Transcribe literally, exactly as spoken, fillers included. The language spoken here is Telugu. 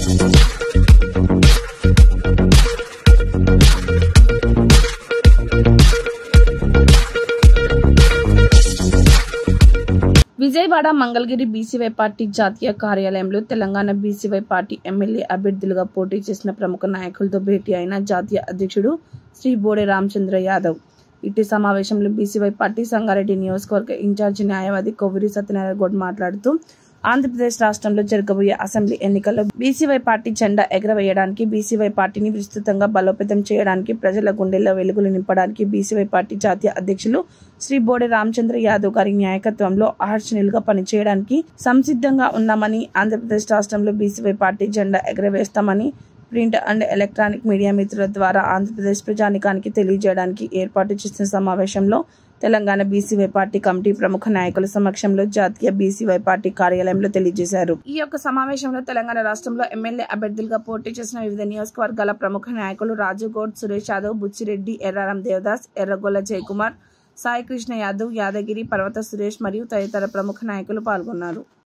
విజయవాడ మంగళగిరి బీసీవై పార్టీ జాతీయ కార్యాలయంలో తెలంగాణ బీసీవై పార్టీ ఎమ్మెల్యే అభ్యర్థులుగా పోటీ చేసిన ప్రముఖ నాయకులతో భేటీ అయిన జాతీయ అధ్యక్షుడు శ్రీ బోడే రామచంద్ర యాదవ్. ఇట్టి సమావేశంలో బీసీవై పార్టీ సంగారెడ్డి నియోజకవర్గ ఇన్ఛార్జి న్యాయవాది కొవ్వూరి సత్యనారాయణ గౌడ్ మాట్లాడుతూ ఆంధ్రప్రదేశ్ రాష్ట్రంలో జరగబోయే అసెంబ్లీ ఎన్నికల్లో బీసీవై పార్టీ జెండా ఎగరవేయడానికి, బీసీవై పార్టీని విస్తృతంగా బలోపేతం చేయడానికి, ప్రజల గుండెల్లో వెలుగులు నింపడానికి బీసీవై పార్టీ జాతీయ అధ్యక్షులు శ్రీ బోడే రామచంద్ర యాదవ్ గారి నాయకత్వంలో అహర్నిశలుగా పనిచేయడానికి సంసిద్ధంగా ఉన్నామని, ఆంధ్రప్రదేశ్ రాష్ట్రంలో బీసీవై పార్టీ జెండా ఎగరవేస్తామని ప్రింట్ అండ్ ఎలక్ట్రానిక్ మీడియా మిత్రుల ద్వారా ఆంధ్రప్రదేశ్ ప్రజానికానికి తెలియజేయడానికి ఏర్పాటు చేసిన సమావేశంలో తెలంగాణ బీసీవై పార్టీ కమిటీ ప్రముఖ నాయకుల సమక్షంలో జాతీయ బీసీవై పార్టీ కార్యాలయంలో తెలియజేశారు. ఈ యొక్క సమావేశంలో తెలంగాణ రాష్ట్రంలో ఎమ్మెల్యే అభ్యర్థులుగా పోటీ చేసిన వివిధ నియోజకవర్గాల ప్రముఖ నాయకులు రాజు గౌడ్, సురేష్ యాదవ్, బుచ్చిరెడ్డి, ఎర్రారం దేవదాస్, ఎర్రగొల్ల జయకుమార్, సాయి కృష్ణ యాదవ్, యాదగిరి, పర్వత సురేష్ మరియు తదితర ప్రముఖ నాయకులు పాల్గొన్నారు.